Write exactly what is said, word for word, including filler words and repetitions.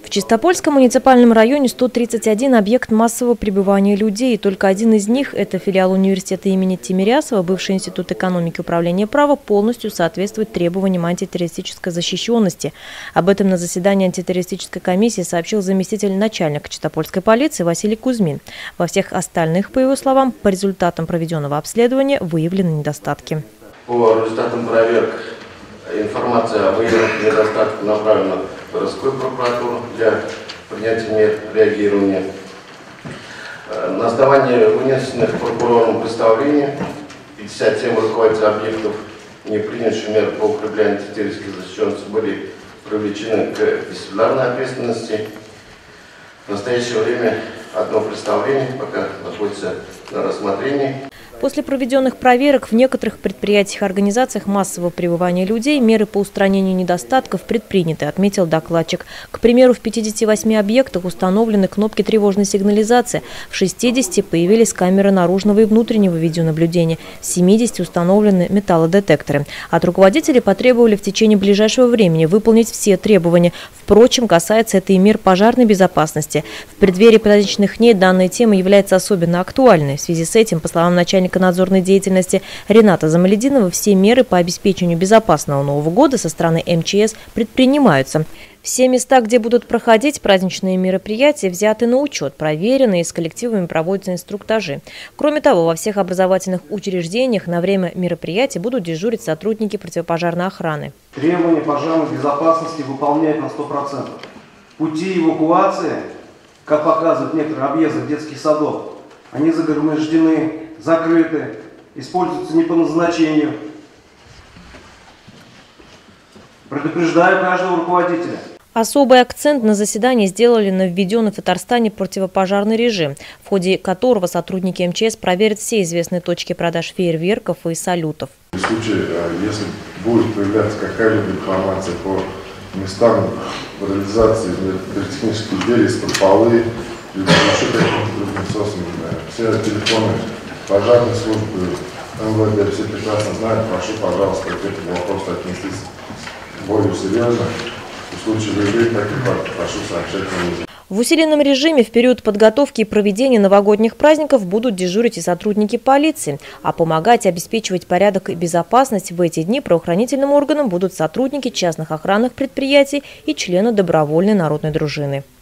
В Чистопольском муниципальном районе сто тридцать один объект массового пребывания людей. И только один из них – это филиал университета имени Тимирясова, бывший институт экономики и управления права, полностью соответствует требованиям антитеррористической защищенности. Об этом на заседании антитеррористической комиссии сообщил заместитель начальника Чистопольской полиции Василий Кузьмин. Во всех остальных, по его словам, по результатам проведенного обследования выявлены недостатки. По результатам проверок информация о выявленных недостатках направлена в городскую прокуратуру для принятия мер реагирования. На основании вынесенных прокурором представлений пятьдесят семь руководителей объектов, не принявших мер по укреплению антитеррористической защищенности, были привлечены к дисциплинарной ответственности. В настоящее время одно представление пока находится на рассмотрении. После проведенных проверок в некоторых предприятиях и организациях массового пребывания людей меры по устранению недостатков предприняты, отметил докладчик. К примеру, в пятидесяти восьми объектах установлены кнопки тревожной сигнализации, в шестидесяти появились камеры наружного и внутреннего видеонаблюдения, в семидесяти установлены металлодетекторы. От руководителей потребовали в течение ближайшего времени выполнить все требования. Впрочем, касается это и мер пожарной безопасности. В преддверии праздничных дней данная тема является особенно актуальной. В связи с этим, по словам начальника надзорной деятельности Рената Замалединова, все меры по обеспечению безопасного Нового года со стороны эм че эс предпринимаются. Все места, где будут проходить праздничные мероприятия, взяты на учет, проверены и с коллективами проводятся инструктажи. Кроме того, во всех образовательных учреждениях на время мероприятий будут дежурить сотрудники противопожарной охраны. Требования пожарной безопасности выполняют на сто процентов. Пути эвакуации, как показывают некоторые объезды детских садов, они загромождены, закрыты, используются не по назначению. Предупреждаю каждого руководителя. Особый акцент на заседании сделали на введенный в Татарстане противопожарный режим, в ходе которого сотрудники эм че эс проверят все известные точки продаж фейерверков и салютов. В случае, если будет появляться какая-либо информация по местам реализации пиротехнических изделий из-под полы, или еще каким-то другим способом, все телефоны пожарной службы, эм вэ дэ, все прекрасно знают, прошу, пожалуйста, к этому вопросу отнестись более серьезно. В случае выявления таких фактов прошу сообщать мне. В усиленном режиме в период подготовки и проведения новогодних праздников будут дежурить и сотрудники полиции, а помогать обеспечивать порядок и безопасность в эти дни правоохранительным органам будут сотрудники частных охранных предприятий и члены добровольной народной дружины.